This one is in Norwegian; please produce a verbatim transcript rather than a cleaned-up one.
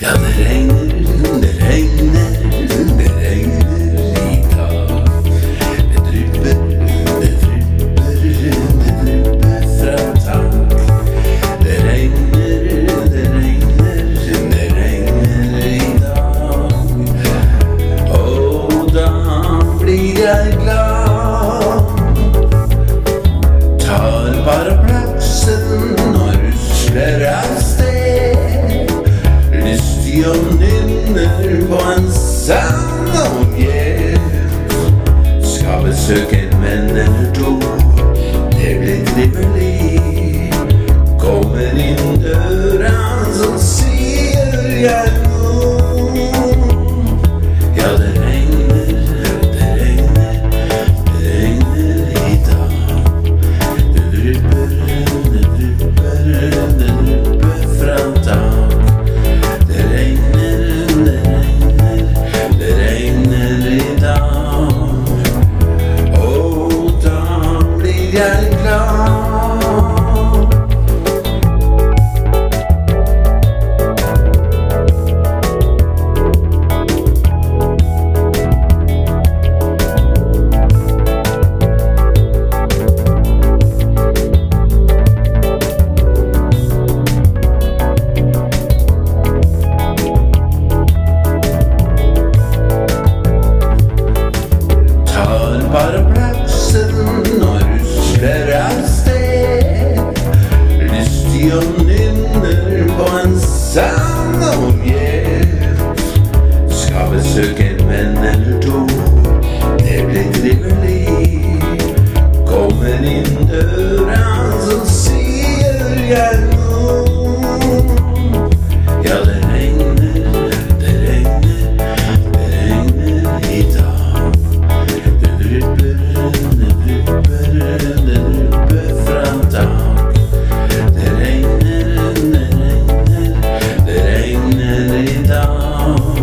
Ja, det regner, det regner, det regner i dag. Det drypper, det drypper, det drypper fra tak. Det regner, det regner, det regner i dag. Og da blir jeg glad. Tar paraplaksen og rusler av sted. Lystig og nynner på en sang og gjet. Skal besøke en venn eller to, det blir trivelig. Kommer inn døra, så sier jeg nå. Ja, det regner, det regner, det regner i dag. Det drypper, det drypper, det drypper fra tak. Det regner, det regner, det regner i dag. Og da blir jeg glad. Paraplaksen og rusler av sted. Lystig og nynner på en sang og gjet. Skal besøke en venn eller to, det blir trivelig. Kommer inn døra, så sier jeg nå. Ja, det regner, det regner, det regner i dag. Det drypper, det drypper, det drypper fra tak. Det regner, det regner, det regner i dag.